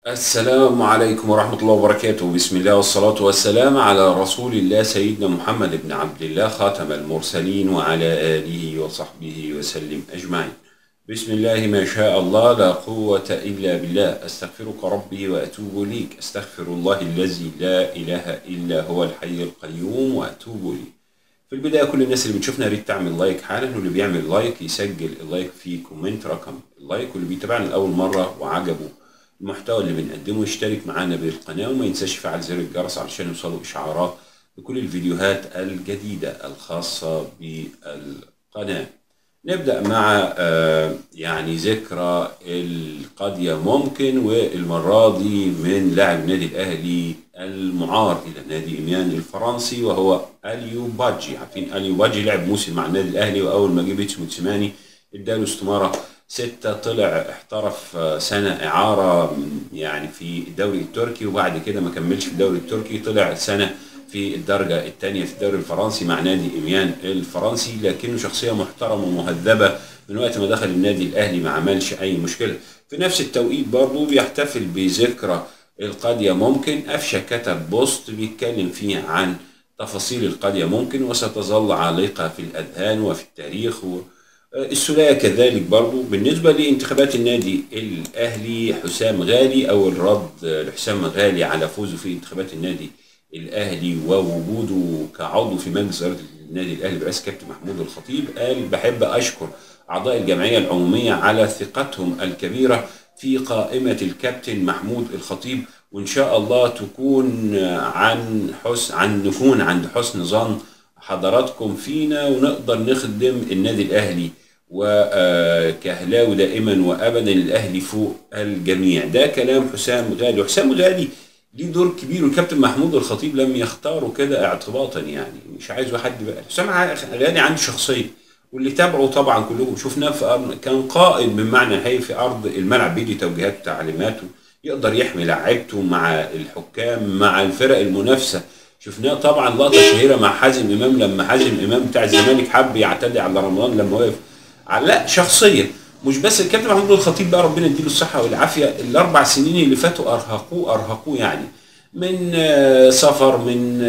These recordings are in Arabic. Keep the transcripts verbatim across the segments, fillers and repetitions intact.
السلام عليكم ورحمة الله وبركاته. بسم الله والصلاة والسلام على رسول الله سيدنا محمد بن عبد الله خاتم المرسلين وعلى آله وصحبه وسلم أجمعين. بسم الله ما شاء الله لا قوة إلا بالله. أستغفرك ربي وأتوب إليك. أستغفر الله الذي لا إله إلا هو الحي القيوم وأتوب إليه. في البداية كل الناس اللي بتشوفنا يا ريت تعمل لايك حالا، واللي بيعمل لايك يسجل اللايك في كومنت رقم اللايك، واللي بيتابعنا لأول مرة وعجبه المحتوى اللي بنقدمه يشترك معانا بالقناة، وما ينساش يفعل زر الجرس علشان يوصلوا إشعارات بكل الفيديوهات الجديدة الخاصة بالقناة. نبدأ مع آه يعني ذكرى القضية ممكن، والمرة دي من لاعب النادي الأهلي المعار إلى نادي إميان الفرنسي وهو أليو بادجي. عارفين أليو بادجي لعب موسم مع النادي الأهلي، وأول ما جه بيتسو موتسيماني اداله استمارة ستة، طلع احترف سنة إعارة يعني في الدوري التركي، وبعد كده ما كملش في الدوري التركي، طلع سنة في الدرجة الثانية في الدوري الفرنسي مع نادي إميان الفرنسي. لكنه شخصية محترمة ومهذبة، من وقت ما دخل النادي الأهلي ما عملش أي مشكلة. في نفس التوقيت برضه بيحتفل بذكرى القضية ممكن. أفشة كتب بوست بيتكلم فيه عن تفاصيل القضية ممكن، وستظل عالقة في الأذهان وفي التاريخ. و السولية كذلك برضو. بالنسبة لانتخابات النادي الأهلي، حسام غالي أول رد لحسام غالي على فوزه في انتخابات النادي الأهلي ووجوده كعضو في مجلس إدارة النادي الأهلي برئاسة كابتن محمود الخطيب، قال بحب أشكر أعضاء الجمعية العمومية على ثقتهم الكبيرة في قائمة الكابتن محمود الخطيب، وإن شاء الله تكون عن حسن عن نكون عند حسن ظن حضراتكم فينا، ونقدر نخدم النادي الأهلي وكهلاوي دائما وأبدا. الأهلي فوق الجميع. ده كلام حسام غالي. وحسام غالي ليه دور كبير، والكابتن محمود الخطيب لم يختاره كده اعتباطا، يعني مش عايز حد بقى. حسام غالي عنده شخصية، واللي تابعه طبعا كلكم شفناه في أرض، كان قائد بمعنى الحقيقي في أرض الملعب، بيدي توجيهات وتعليماته، يقدر يحمي لاعيبته مع الحكام مع الفرق المنافسة. شفناه طبعا لقطه شهيره مع حازم امام، لما حازم امام بتاع الزمالك حب يعتدي على رمضان لما وقف. لا، شخصيه. مش بس الكابتن محمود الخطيب بقى ربنا يديله الصحه والعافيه، الاربع سنين اللي فاتوا ارهقوه ارهقوه يعني، من سفر، من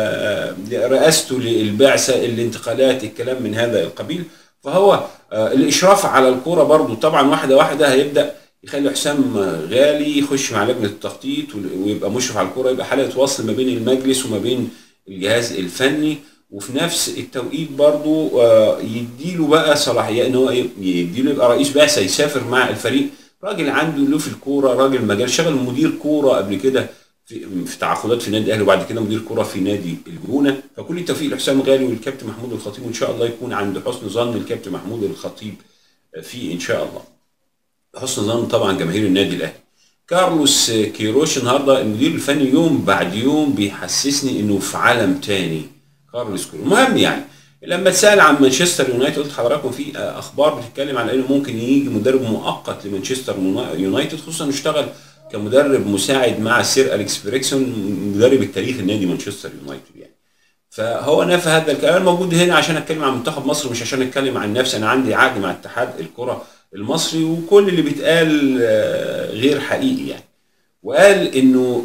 رئاسته للبعثه، الانتقالات، الكلام من هذا القبيل. فهو الاشراف على الكوره برضو طبعا واحده واحده هيبدا يخلي حسام غالي يخش مع لجنه التخطيط ويبقى مشرف على الكوره، يبقى حلقه وصل ما بين المجلس وما بين الجهاز الفني. وفي نفس التوقيت برضو يديله بقى صلاحيه ان هو يديله يبقى رئيس بعثه، يسافر مع الفريق. راجل عنده له في الكوره، راجل مجال، شغل مدير كوره قبل كده في, في تعاقدات في النادي الاهلي، وبعد كده مدير كوره في نادي الجونه. فكل التوفيق لحسام غالي والكابتن محمود الخطيب، وان شاء الله يكون عند حسن ظن الكابتن محمود الخطيب فيه ان شاء الله. حسن ظن طبعا جماهير النادي الاهلي. كارلوس كيروش النهارده المدير الفني يوم بعد يوم بيحسسني انه في عالم تاني. كارلوس كيروش المهم يعني لما اتسال عن مانشستر يونايتد، قلت لحضراتكم في اخبار بتتكلم على انه ممكن يجي مدرب مؤقت لمانشستر يونايتد، خصوصا انه اشتغل كمدرب مساعد مع سير اليكس فيريكسون مدرب التاريخ النادي مانشستر يونايتد يعني. فهو نفى هذا الكلام. موجود هنا عشان اتكلم عن منتخب مصر، مش عشان اتكلم عن نفسي. انا عندي عقد مع اتحاد الكره المصري، وكل اللي بيتقال غير حقيقي يعني. وقال انه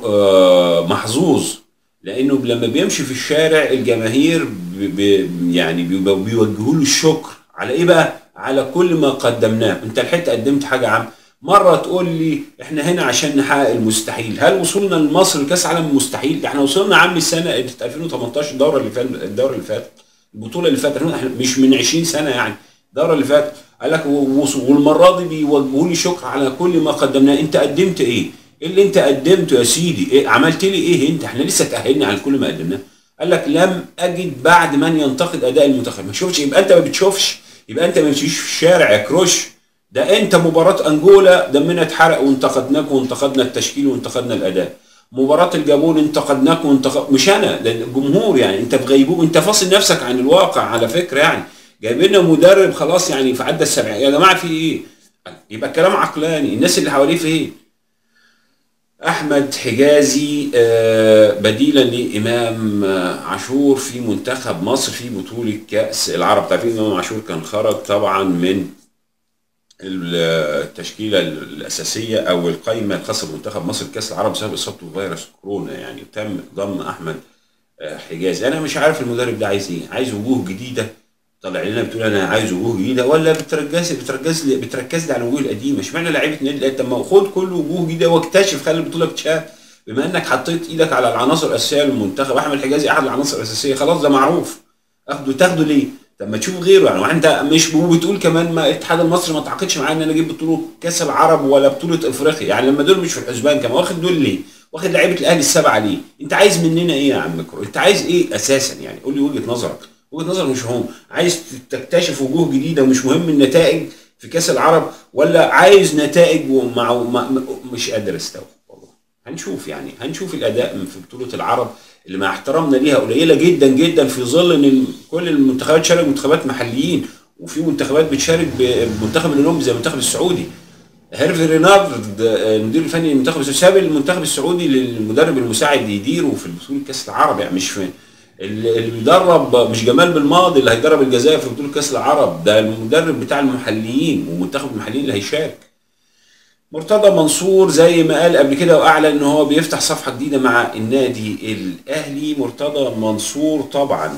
محظوظ لانه لما بيمشي في الشارع الجماهير بي يعني بيوجهوا له الشكر على ايه بقى؟ على كل ما قدمناه. انت لحقت قدمت حاجه يا عم؟ مره تقول لي احنا هنا عشان نحقق المستحيل. هل وصولنا لمصر لكاس عالم مستحيل؟ ده احنا وصلنا عام السنه ألفين وتمنتاشر، الدوره اللي فاتت، الدوره اللي فاتت البطوله اللي فاتت، احنا مش من عشرين سنه يعني، الدوره اللي فاتت. قال لك والمره دي بيوجهوا لي شكر على كل ما قدمناه. انت قدمت ايه؟ ايه اللي انت قدمته يا سيدي؟ ايه عملت لي ايه انت؟ احنا لسه تاهلنا على كل ما قدمناه. قال لك لم اجد بعد من ينتقد اداء المنتخب. ما شوفش؟ يبقى انت ما بتشوفش، يبقى انت ما بتمشيش في الشارع يا كروش. ده انت مباراه انجولا دمنا اتحرق وانتقدناك، وانتقدنا التشكيل وانتقدنا الاداء. مباراه الجابون انتقدناك وانتقد، مش انا، لان الجمهور يعني. انت في غيبوبه، انت فاصل نفسك عن الواقع على فكره يعني. جايبين لنا مدرب خلاص يعني في عدى السبعين يا جماعه، في ايه؟ يبقى الكلام عقلاني. الناس اللي حواليه في ايه؟ احمد حجازي بديلا لامام عاشور في منتخب مصر في بطوله كاس العرب. تعرفين امام عاشور كان خرج طبعا من التشكيله الاساسيه او القائمه الخاصه بمنتخب مصر كاس العرب بسبب اصابته بفيروس كورونا. يعني تم ضم احمد حجازي. انا مش عارف المدرب ده عايز ايه، عايز وجوه جديده طلع لنا بتقول انا عايز وجوه جديده، ولا بتركز بتركز لي بتركز لي على الوجوه القديمه؟ اشمعنى لعيبه النادي الاهلي؟ طب ما خد كل وجوه جديده واكتشف، خلي البطوله اكتشاف. بما انك حطيت ايدك على العناصر الاساسيه للمنتخب، احمد حجازي احد العناصر الاساسيه، خلاص ده معروف، اخده تاخده ليه؟ طب ما تشوف غيره يعني. وانت مش بتقول كمان ما الاتحاد المصري ما تعاقدش معايا ان انا اجيب بطوله كاس العرب ولا بطوله افريقيا؟ يعني لما دول مش في الحسبان كمان واخد دول ليه؟ واخد لعيبه الاهلي السبعه ليه؟ انت عايز مننا ايه يا عم كرو؟ انت عايز ايه اساسا يعني؟ قول لي وجهه نظرك. وجهه نظر مش مهم. عايز تكتشف وجوه جديده ومش مهم النتائج في كاس العرب، ولا عايز نتائج ومع مش قادر استوعب والله. هنشوف يعني، هنشوف الاداء في بطوله العرب اللي مع احترامنا ليها قليله جدا جدا، في ظل ان كل المنتخبات شارك منتخبات محليين، وفي منتخبات بتشارك بمنتخب الاولمبي زي المنتخب السعودي. هيرفي رينارد المدير الفني للمنتخب السعودي ساب المنتخب السعودي للمدرب المساعد يديره في بطوله كاس العرب. يعني مش فين اللي بيدرب، مش جمال بالماضي اللي هيدرب الجزائر في بطوله كاس العرب، ده المدرب بتاع المحليين ومنتخب المحليين اللي هيشارك. مرتضى منصور زي ما قال قبل كده واعلن ان هو بيفتح صفحه جديده مع النادي الاهلي. مرتضى منصور طبعا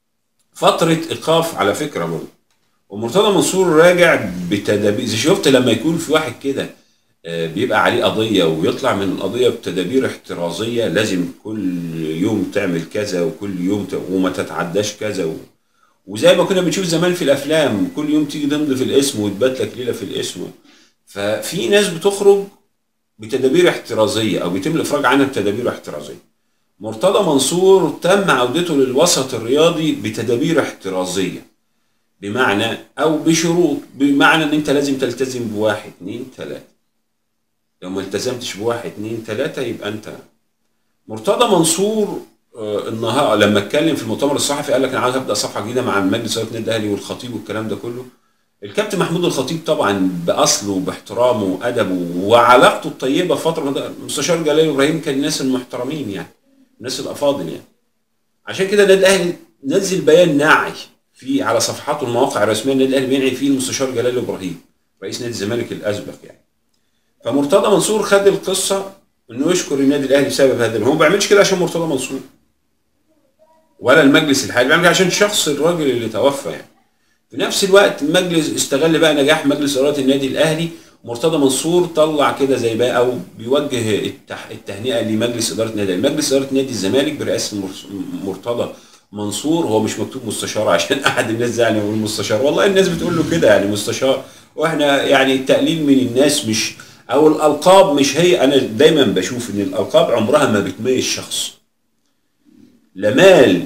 فتره ايقاف على فكره برضه، ومرتضى منصور راجع بتدابير. زي شفت لما يكون في واحد كده بيبقى عليه قضيه ويطلع من القضيه بتدابير احترازيه، لازم كل يوم تعمل كذا وكل يوم ت... وما تتعداش كذا و... وزي ما كنا بنشوف زمان في الافلام كل يوم تيجي تمضي في الاسم وتبات لك ليله في الاسم. ففي ناس بتخرج بتدابير احترازيه او بيتم الافراج عنها بتدابير احترازيه. مرتضى منصور تم عودته للوسط الرياضي بتدابير احترازيه، بمعنى او بشروط، بمعنى ان انت لازم تلتزم بواحد اتنين تلاته. لو ما التزمتش بواحد اتنين تلاته يبقى انت. مرتضى منصور آه النهارده لما اتكلم في المؤتمر الصحفي قال لك انا عايز ابدا صفحه جديده مع مجلس اداره النادي الاهلي والخطيب والكلام ده كله. الكابتن محمود الخطيب طبعا باصله وباحترامه وادبه وعلاقته الطيبه فتره مستشار جلال ابراهيم كان الناس المحترمين يعني، الناس الافاضل يعني. عشان كده النادي الاهلي نزل بيان ناعي في على صفحاته المواقع الرسميه، النادي الاهلي بينعي فيه المستشار جلال ابراهيم رئيس نادي الزمالك الاسبق يعني. فمرتضى منصور خد القصه انه يشكر النادي الاهلي بسبب هذا. هو ما بيعملش كده عشان مرتضى منصور ولا المجلس الحالي، بيعمل كده عشان شخص الراجل اللي توفى يعني. في نفس الوقت المجلس استغل بقى نجاح مجلس اداره النادي الاهلي. مرتضى منصور طلع كده زي بقى او بيوجه التح... التهنئه لمجلس اداره النادي، مجلس اداره نادي الزمالك برئاسه مرتضى منصور. هو مش مكتوب مستشار عشان احد الناس زعل يقول مستشار، والله الناس بتقول له كده يعني مستشار، واحنا يعني التقليل من الناس مش او الالقاب مش هي. انا دايما بشوف ان الالقاب عمرها ما بتميز شخص، لا مال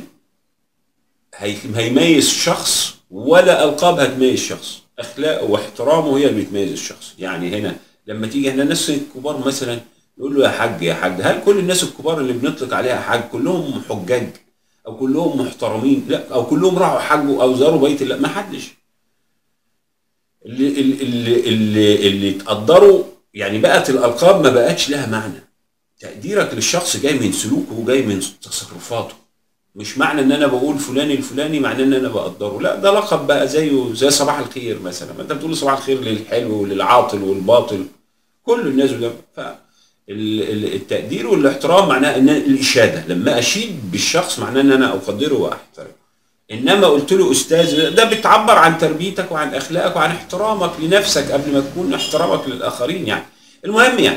هيميز شخص ولا القاب هتميز شخص، اخلاقه واحترامه هي اللي بتميز الشخص. يعني هنا لما تيجي احنا الناس الكبار مثلا نقول له يا حاج يا حاج، هل كل الناس الكبار اللي بنطلق عليها حاج كلهم حجاج او كلهم محترمين؟ لا، او كلهم راحوا حجوا او زاروا بيت الله؟ ما حدش. اللي اللي اللي اللي تقدروا يعني بقت الالقاب ما بقتش لها معنى. تقديرك للشخص جاي من سلوكه وجاي من تصرفاته، مش معنى ان انا بقول فلان الفلاني معناه ان انا بقدره، لا ده لقب بقى زيه زي صباح الخير مثلا، ما انت بتقول صباح الخير للحلو وللعاطل والباطل كل الناس ده. فالتقدير والاحترام معناه ان الاشاده، لما اشيد بالشخص معناه ان انا اقدره واحترمه. انما قلت له استاذ ده بتعبر عن تربيتك وعن اخلاقك وعن احترامك لنفسك قبل ما تكون احترامك للاخرين يعني. المهم يعني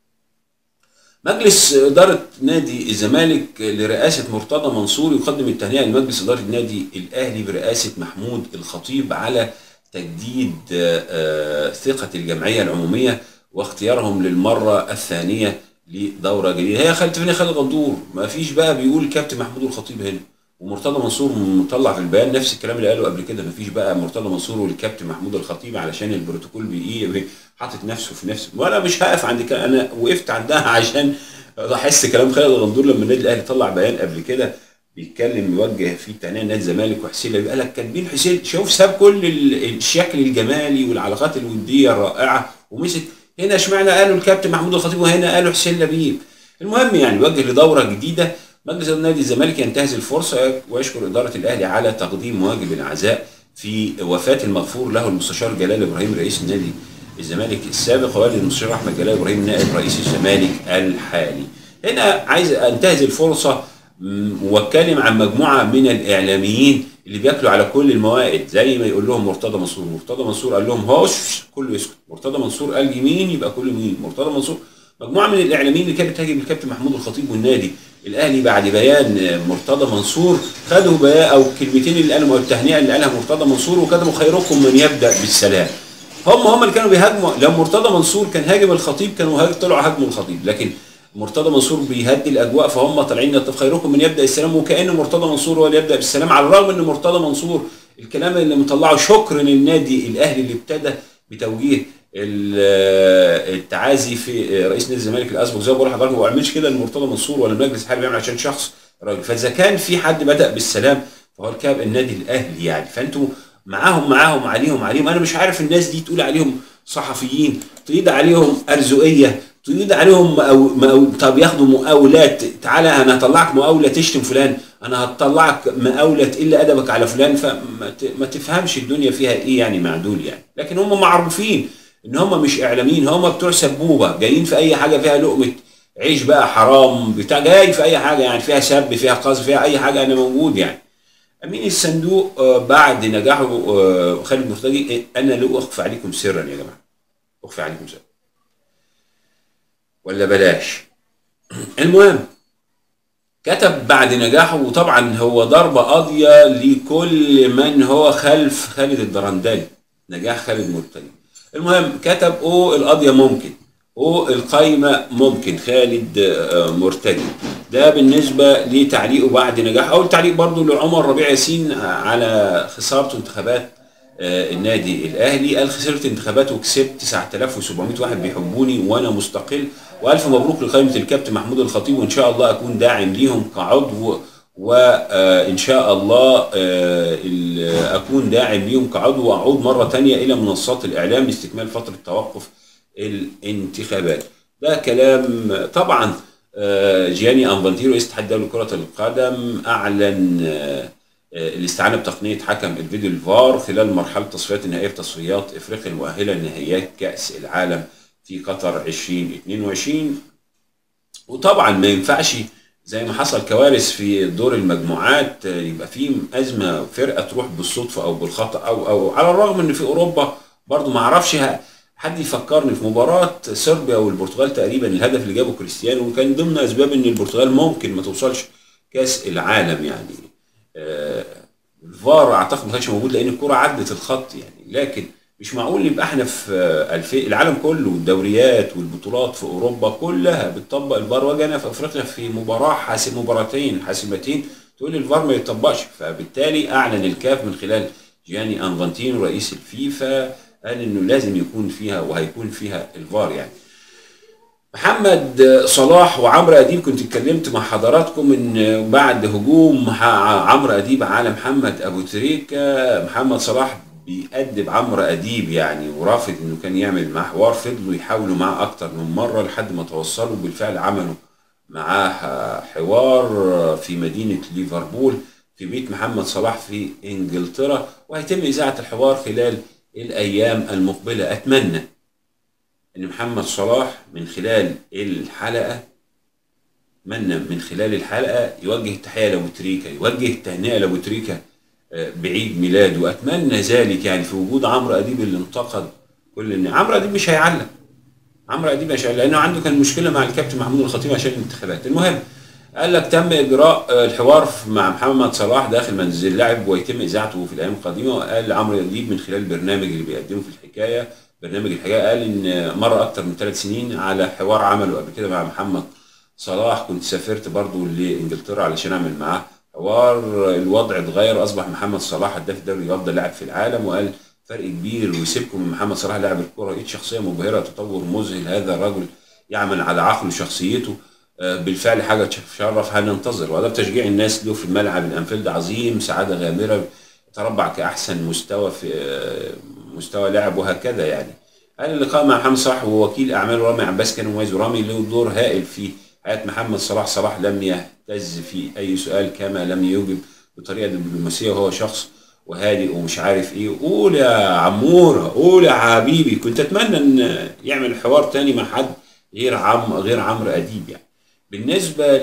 مجلس إدارة نادي الزمالك لرئاسة مرتضى منصور يقدم التهنئة لمجلس إدارة النادي الأهلي برئاسة محمود الخطيب على تجديد ثقة الجمعية العمومية واختيارهم للمرة الثانية لدورة جديدة. هي خالد فين خالد غندور، ما فيش بقى بيقول كابتن محمود الخطيب هنا ومرتضى منصور مطلع في البيان نفس الكلام اللي قاله قبل كده. ما فيش بقى مرتضى منصور والكابتن محمود الخطيب علشان البروتوكول بيقيه حاطط نفسه في نفسه، ولا مش هقف عند كده. انا وقفت عندها عشان احس كلام خالد غندور لما النادي الاهلي طلع بيان قبل كده بيتكلم يوجه فيه تهنئه نادي الزمالك وحسين اللي قال لك كاتبين حسين. شوف ساب كل الشكل الجمالي والعلاقات الوديه الرائعه ومسك هنا اشمعنى قالوا الكابتن محمود الخطيب وهنا قالوا حسين لبيب. المهم يعني وجه لدوره جديده. مجلس نادي الزمالك ينتهز الفرصه ويشكر اداره الاهلي على تقديم واجب العزاء في وفاة المغفور له المستشار جلال إبراهيم رئيس نادي الزمالك السابق، ووالد المستشار أحمد جلال إبراهيم نائب رئيس الزمالك الحالي. هنا عايز أنتهز الفرصة واتكلم عن مجموعة من الإعلاميين اللي بياكلوا على كل الموائد، زي ما يقول لهم مرتضى منصور. مرتضى منصور قال لهم هوش كله يسكت، مرتضى منصور قال يمين يبقى كله يمين، مرتضى منصور. مجموعة من الإعلاميين اللي كانت بتهاجم الكابتن محمود الخطيب والنادي الأهلي بعد بيان مرتضى منصور، خدوا بيان أو الكلمتين اللي قالهم أو التهنئة اللي قالها مرتضى منصور وكتبوا خيركم من يبدأ بالسلام. هم هم اللي كانوا بيهاجموا. لما مرتضى منصور كان هاجم الخطيب كانوا طلعوا هاجموا الخطيب، لكن مرتضى منصور بيهدي الاجواء فهم طالعين خيركم من يبدا السلام، وكأن مرتضى منصور هو اللي يبدا بالسلام، على الرغم ان مرتضى منصور الكلام اللي مطلعه شكر للنادي الاهلي اللي ابتدى بتوجيه التعازي في رئيس نادي الزمالك الاسبق. زي ما بقول لحضرتك ما بعملش كده لمرتضى منصور ولا المجلس الحالي، بيعمل عشان شخص راجل. فاذا كان في حد بدا بالسلام فهو الكاب النادي الاهلي يعني. فانتوا معاهم معاهم عليهم عليهم. انا مش عارف الناس دي تقول عليهم صحفيين، تقيد عليهم ارزقيه، تقيد عليهم مقاو... مقاو... طب ياخدوا مقاولات. تعالى انا هطلعك مقاوله تشتم فلان، انا هطلعك مقاوله تقل ادبك على فلان. فما ت... ما تفهمش الدنيا فيها ايه يعني مع دول يعني. لكن هم معروفين ان هم مش اعلاميين، هم بتوع سبوبه جايين في اي حاجه فيها لقمه عيش بقى حرام بتاع، جاي في اي حاجه يعني فيها سب فيها قذف فيها اي حاجه انا موجود يعني. امين الصندوق بعد نجاحه خالد مرتجي، انا لا اخفي عليكم سرا يا جماعه، اخفي عليكم سرا ولا بلاش. المهم كتب بعد نجاحه، وطبعا هو ضربه قاضيه لكل من هو خلف خالد الدرندلي، نجاح خالد مرتجي. المهم كتب او القضيه ممكن، او القايمه ممكن خالد مرتجي. ده بالنسبه لتعليقه بعد نجاح. اول تعليق برضو لعمر ربيع ياسين على خسارته انتخابات النادي الاهلي. قال خسرت انتخابات وكسبت تسعة آلاف وسبعمائة واحد بيحبوني وانا مستقل، والف مبروك لقائمه الكابتن محمود الخطيب، وان شاء الله اكون داعم ليهم كعضو، وان شاء الله اكون داعم ليهم كعضو، واعود مره ثانيه الى منصات الاعلام لاستكمال فتره توقف الانتخابات. ده كلام طبعا. جياني انفانتينو رئيس اتحاد دولي كرة القدم اعلن الاستعانة بتقنية حكم الفيديو الفار خلال مرحلة تصفيات النهائية في تصفيات افريقيا المؤهلة لنهائيات كأس العالم في قطر ألفين واثنين وعشرين. وطبعا ما ينفعش زي ما حصل كوارث في دور المجموعات يبقى في أزمة فرقة تروح بالصدفة او بالخطأ او او على الرغم ان في اوروبا برضو ما اعرفش حد يفكرني في مباراة صربيا والبرتغال تقريبا الهدف اللي جابه كريستيانو وكان ضمن اسباب ان البرتغال ممكن ما توصلش كاس العالم يعني. آه الفار اعتقد ما كانش موجود لان الكرة عدت الخط يعني. لكن مش معقول يبقى احنا في الفي العالم كله الدوريات والبطولات في اوروبا كلها بتطبق الفار، وجانا في افريقيا في مباراة حاسم مباراتين حاسمتين تقول الفار ما يتطبقش. فبالتالي اعلن الكاف من خلال جياني انفانتينو رئيس الفيفا قال انه لازم يكون فيها وهيكون فيها الفار يعني. محمد صلاح وعمرو اديب، كنت اتكلمت مع حضراتكم ان بعد هجوم عمرو اديب على محمد ابو تريكه، محمد صلاح بيأدب عمرو اديب يعني ورافض انه كان يعمل معاه حوار. فضلوا يحاولوا معاه اكتر من مره لحد ما توصلوا، بالفعل عملوا معاه حوار في مدينه ليفربول في بيت محمد صلاح في انجلترا، وهيتم اذاعه الحوار خلال الايام المقبله. اتمنى ان محمد صلاح من خلال الحلقه اتمنى من خلال الحلقه يوجه التحيه لابو تريكه، يوجه التهنئه لابو تريكه بعيد ميلاده، واتمنى ذلك يعني في وجود عمرو اديب اللي انتقد كل ان عمرو اديب مش هيعلق، عمرو اديب مش هيعلق لانه عنده كان مشكله مع الكابتن محمود الخطيب عشان الانتخابات. المهم قال لك تم اجراء الحوار مع محمد صلاح داخل منزل اللاعب ويتم اذاعته في الايام القادمه. وقال عمرو اديب من خلال البرنامج اللي بيقدمه في الحكايه برنامج الحكايه قال ان مره اكتر من ثلاث سنين على حوار عمله قبل كده مع محمد صلاح، كنت سافرت برضه لانجلترا علشان اعمل معاه حوار. الوضع اتغير، اصبح محمد صلاح هداف الدوري افضل لاعب في العالم. وقال فرق كبير ويسيبكم من محمد صلاح لاعب الكره، لقيت شخصيه مبهره تطور مذهل، هذا الرجل يعمل على عقله وشخصيته بالفعل حاجه تشرف. هننتظر. وده تشجيع الناس له في الملعب الانفيلد عظيم، سعاده غامره، تربع كاحسن مستوى في مستوى لاعب وهكذا يعني. قال اللقاء مع محمد صلاح ووكيل اعماله رامي عباس كان مميز، ورامي له دور هائل في حياه محمد صلاح. صلاح لم يهتز في اي سؤال كما لم يجب بطريقه دبلوماسيه، وهو شخص وهادئ ومش عارف ايه. قول يا عموره، قول يا حبيبي. كنت اتمنى ان يعمل حوار تاني مع حد غير عم غير عمرو اديب يعني. بالنسبه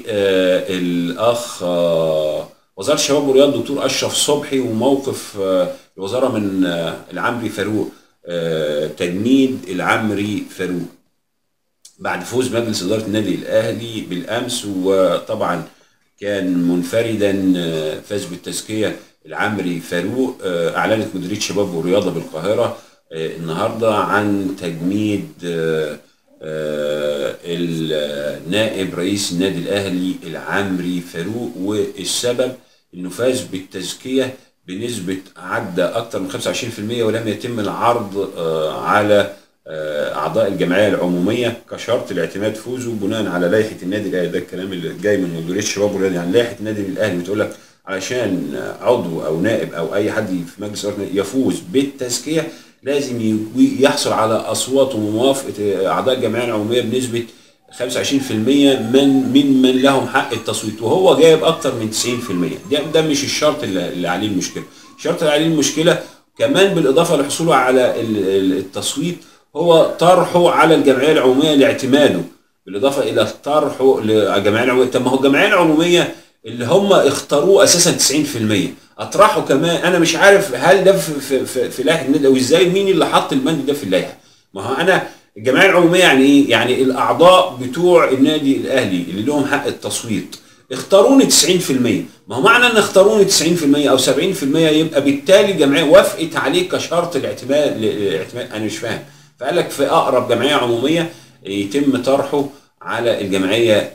للاخ وزاره الشباب والرياضه دكتور اشرف صبحي وموقف آه، الوزاره من آه، العمري فاروق، آه، تجنيد العمري فاروق بعد فوز مجلس اداره النادي الاهلي بالامس. وطبعا كان منفردا، آه، فاز بالتزكيه العمري فاروق. آه، اعلنت مديريه الشباب والرياضه بالقاهره آه، النهارده عن تجنيد آه، آه، النائب رئيس النادي الاهلي العمري فاروق. والسبب انه فاز بالتزكيه بنسبه عدى اكثر من خمسة وعشرين بالمئة، ولم يتم العرض آه، على آه، اعضاء الجمعيه العموميه كشرط لاعتماد فوزه بناء على لائحه النادي الاهلي. ده الكلام اللي جاي من مديريه الشباب والرياضه. يعني لائحه النادي الاهلي بتقول لك علشان عضو او نائب او اي حد في مجلس الاداره يفوز بالتزكيه لازم ي- يحصل على اصوات وموافقه اعضاء الجمعيه العموميه بنسبه خمسة وعشرين بالمئة من من من لهم حق التصويت، وهو جايب اكتر من تسعين بالمئة. ده ده مش الشرط اللي اللي عليه المشكله. الشرط اللي عليه المشكله كمان بالاضافه لحصوله على ال- ال- التصويت هو طرحه على الجمعيه العموميه لاعتماده، بالاضافه الى طرحه للجمعيه العموميه. طب ما هو الجمعيه العموميه اللي هم اختاروه اساسا تسعين بالمئة اطرحوا كمان. انا مش عارف هل ده في في في, في لائحه النادي او ازاي، مين اللي حط البند ده في اللائحه؟ ما هو انا الجمعيه العموميه يعني ايه؟ يعني الاعضاء بتوع النادي الاهلي اللي لهم حق التصويت اختاروني تسعين بالمئة. ما هو معنى ان اختاروني تسعين بالمئة او سبعين بالمئة يبقى بالتالي الجمعيه وافقت عليه كشرط الاعتماد الاعتماد. انا مش فاهم. فقال لك في اقرب جمعيه عموميه يتم طرحه على الجمعيه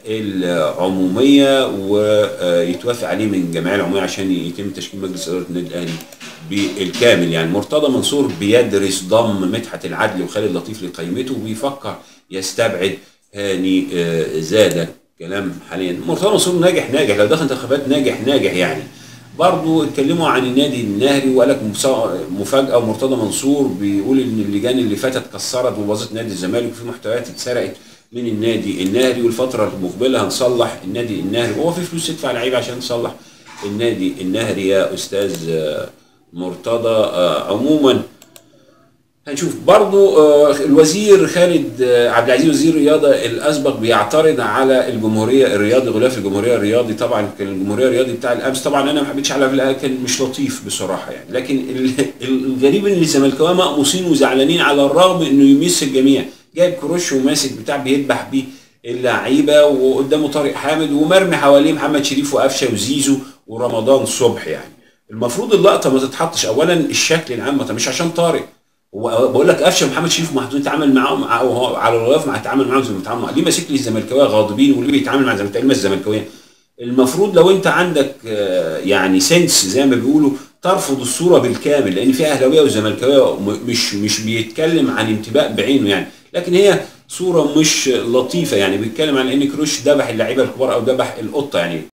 العموميه ويتوافق عليه من الجمعيه العموميه عشان يتم تشكيل مجلس اداره النادي الاهلي بالكامل. يعني مرتضى منصور بيدرس ضم مدحت العدل وخالد لطيف لقائمته وبيفكر يستبعد هاني آه، زاده. كلام حاليا مرتضى منصور ناجح ناجح، لو دخل انتخابات ناجح ناجح يعني. برضو اتكلموا عن النادي النهري وقال لك مفاجاه، ومرتضى منصور بيقول ان اللجان اللي فاتت كسرت وباظت نادي الزمالك وفي محتويات اتسرقت من النادي النهري، والفتره المقبله هنصلح النادي النهري، وهو في فلوس تدفع لعيبه عشان تصلح النادي النهري يا استاذ آه، مرتضى. آه، عموما هنشوف برضو آه، الوزير خالد آه، عبد العزيز وزير الرياضه الاسبق بيعترض على الجمهوريه الرياضي، غلاف الجمهوريه الرياضي. طبعا كان الجمهوريه الرياضي بتاع الامس طبعا انا ما حبيتش على، كان مش لطيف بصراحه يعني. لكن ال- الغريب ان الزملكاويه مقموصين وزعلانين على الرغم انه يمس الجميع. جايب كروش وماسك بتاع بيذبح بيه اللعيبه، وقدامه طارق حامد ومرمي حواليه محمد شريف وقفشه وزيزو ورمضان صبحي. يعني المفروض اللقطه ما تتحطش. اولا الشكل العام طب مش عشان طارق، هو بقول لك قفشه ومحمد شريف محطوطين يتعامل معاهم مع وهو على الغلاف مع يتعامل معاهم زي ما بيتعامل. ليه ماسك لي الزملكاويه غاضبين وليه بيتعامل مع الزملكاويه الزملكاويه؟ المفروض لو انت عندك آه، يعني سنس زي ما بيقولوا ترفض الصوره بالكامل، لان في اهلاويه وزملكاويه م- مش مش بيتكلم عن انتماء بعينه يعني، لكن هي صوره مش لطيفه. يعني بيتكلم عن ان كروش ذبح اللعيبه الكبار او ذبح القطه يعني.